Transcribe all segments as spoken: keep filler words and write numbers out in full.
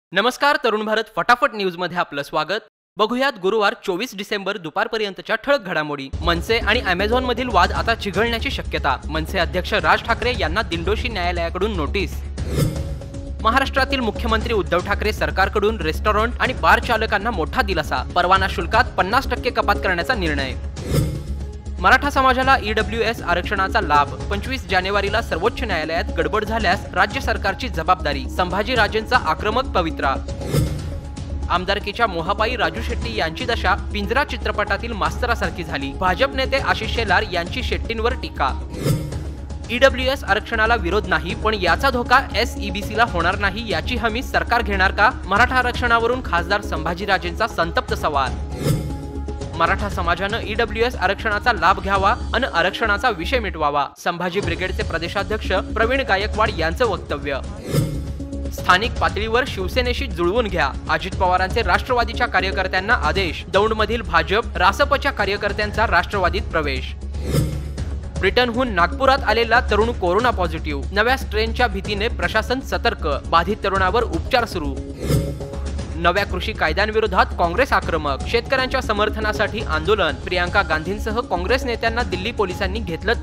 नमस्कार तरुण भारत फटाफट न्यूज मध्ये आपलं स्वागत। बघूयात गुरुवार चोवीस डिसेंबर दुपारपर्यंतच्या ठळक घडामोडी। मनसे आणि अमेझॉन मधील वाद आता चिघळण्याची शक्यता। मनसे अध्यक्ष राज ठाकरे यांना दिंडोशी न्यायालयाकडून नोटीस। महाराष्ट्रातील मुख्यमंत्री उद्धव ठाकरे सरकारकडून रेस्टॉरंट आणि बार चालकांना मोठा दिलासा। परवाना शुल्कात पन्नास टक्के कपात करण्याचा निर्णय। मराठा समाजाला ईडब्ल्यू एस आरक्षणाचा लाभ। पंचवीस जानेवारीला सर्वोच्च न्यायालयात गडबड झाल्यास राज्य सरकारची जबाबदारी। संभाजीराजेंचा आक्रमक पवित्रा। आमदारकीच्या मोहापायी राजू शेट्टी यांची दशा पिंजरा चित्रपटातील मास्तरासारखी झाली। भाजप नेते आशिष शेलार यांची शेट्टींवर टीका। ईडब्ल्यू एस आरक्षणाला विरोध नाही, पण याचा धोका एस ई बी सी ला होणार नाही याची हमी सरकार घेणार का? मराठा आरक्षणावरून खासदार संभाजीराजेंचा संतप्त सवाल। मराठा समाजानं ईडब्ल्यू एस आरक्षणाचा लाभ घ्यावा आणि आरक्षणाचा विषय मिटवावा। संभाजी ब्रिगेडचे प्रदेशाध्यक्ष प्रवीण गायकवाड यांचं वक्तव्य। स्थानिक पातळीवर शिवसेनेशी जुळवून घ्या। अजित पवारांचे राष्ट्रवादीच्या कार्यकर्त्यांना आदेश। दौंडमधील भाजप रासपच्या कार्यकर्त्यांचा राष्ट्रवादीत प्रवेश। ब्रिटनहून नागपुरात आलेला तरुण कोरोना पॉझिटिव्ह। नव्या स्ट्रेनच्या भीतीने प्रशासन सतर्क। बाधित तरुणावर उपचार सुरू। नव्या कृषी कायद्यांविरोधात काँग्रेस आक्रमक। शेतकऱ्यांच्या समर्थनासाठी आंदोलन। प्रियांका गांधींसह काँग्रेस नेत्यांना दिल्ली पोलिसांनी घेतलं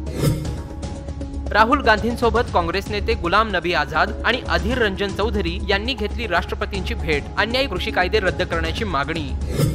ताब्यात। राहुल गांधींसोबत काँग्रेस नेते गुलाम नबी आझाद आणि अधीर रंजन चौधरी यांनी घेतली राष्ट्रपतींची भेट। अन्यायी कृषी कायदे रद्द करण्याची मागणी।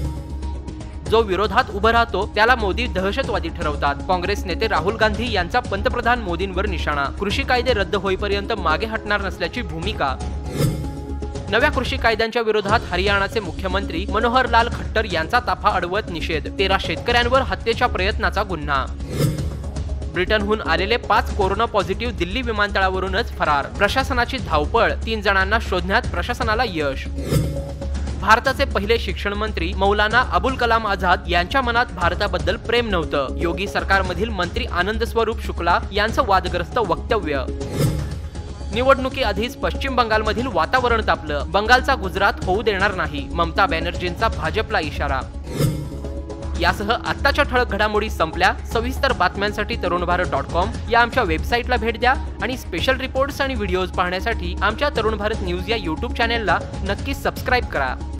जो विरोधात उभं राहतो त्याला मोदी दहशतवादी ठरवतात। काँग्रेस नेते राहुल गांधी यांचा पंतप्रधान मोदींवर निशाणा। कृषी कायदे रद्द होईपर्यंत मागे हटणार नसल्याची भूमिका। नव्या कृषी कायद्यांच्या विरोधात हरियाणाचे मुख्यमंत्री मनोहर लाल खट्टर यांचा ताफा अडवत निषेध। तेरा शेतकऱ्यांवर हत्येच्या प्रयत्नाचा गुन्हा। ब्रिटनहून आलेले पाच कोरोना पॉझिटिव्ह दिल्ली विमानतळावरूनच फरार। प्रशासनाची धावपळ। तीन जणांना शोधण्यात प्रशासनाला यश। भारताचे पहिले शिक्षण मंत्री मौलाना अबुल कलाम आझाद यांच्या मनात भारताबद्दल प्रेम नव्हतं। योगी सरकारमधील मंत्री आनंद स्वरूप शुक्ला यांचं वादग्रस्त वक्तव्य। निवडणुकीआधीच पश्चिम बंगालमधील वातावरण तापलं। बंगालचा गुजरात होऊ देणार नाही। ममता बॅनर्जींचा भाजपला इशारा। यासह आत्ताच्या ठळक घडामोडी संपल्या। सविस्तर बातम्यांसाठी तरुण भारत डॉट कॉम या आमच्या वेबसाईटला भेट द्या आणि स्पेशल रिपोर्ट्स आणि व्हिडिओज पाहण्यासाठी आमच्या तरुण भारत न्यूज या यूट्यूब चॅनेलला नक्की सबस्क्राईब करा।